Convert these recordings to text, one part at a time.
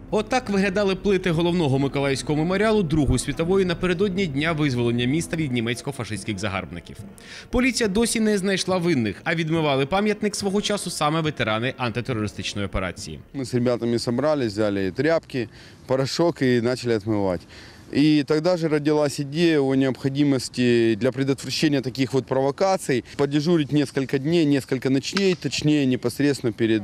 Отак виглядали плити головного Миколаївського меморіалу Другої світової напередодні Дня визволення міста від німецько-фашистських загарбників. Поліція досі не знайшла винних, а відмивали пам'ятник свого часу саме ветерани антитерористичної операції. Ми з хлопцями зібралися, взяли тряпки, порошок і почали відмивати. И тогда же родилась идея о необходимости для предотвращения таких вот провокаций подежурить несколько дней, несколько ночей, точнее непосредственно перед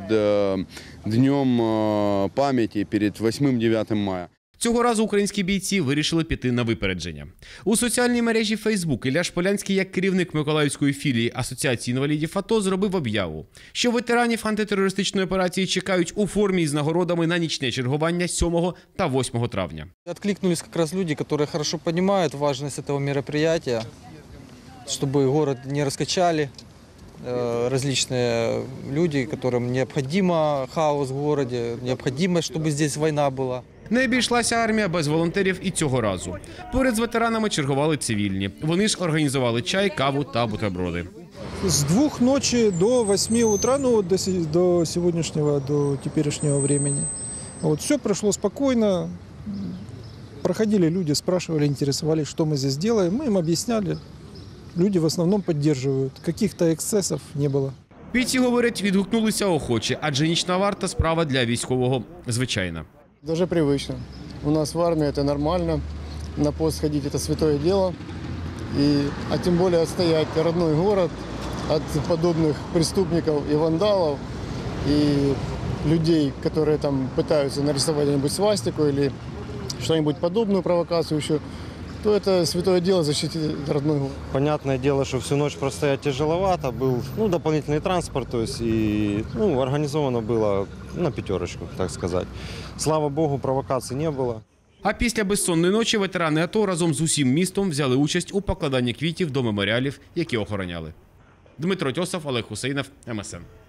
Днем памяти, перед 8-9 мая. Цього разу українські бійці вирішили піти на випередження. У соціальній мережі Facebook Ілля Шполянський, як керівник Миколаївської філії Асоціації інвалідів АТО, зробив об'яву, що ветеранів антитерористичної операції чекають у формі з нагородами на нічне чергування 7 та 8 травня. Откликнулись как раз люди, которые хорошо понимают важность этого мероприятия, чтобы город не раскачали. Различные люди, которым необходимо хаос в городе, необходимо, чтобы здесь война была. Не обійшлася армія без волонтерів і цього разу. Поряд з ветеранами чергували цивільні. Вони ж організували чай, каву та бутерброди. С 2 ночи до 8 утра, ну, до сегодняшнего, до теперешнего времени. Вот, все прошло спокойно. Проходили люди, спрашивали, интересовались, что мы здесь делаем. Мы им объясняли. Люди в основном поддерживают. Каких-то эксцессов не было. Бійці, говорять, відгукнулися охоче, адже нічна варта – справа для військового звичайна. Даже привычно. У нас в армии это нормально. На пост ходить это святое дело. А тем более отстоять родной город от подобных преступников и вандалов, и людей, которые там пытаются нарисовать где-нибудь свастику или что-нибудь подобную провокацию еще, то это святое дело защитить родной город. Понятное дело, что всю ночь простоять тяжеловато, был дополнительный транспорт, то есть и организовано было на пятерочку, так сказать. Слава Богу, провокаций не было. А після безсонної ночі ветерани АТО разом з усім містом взяли участь у покладанні квітів до меморіалів, які охороняли. Дмитро Тьосов, Олег Хусейнов, МСН.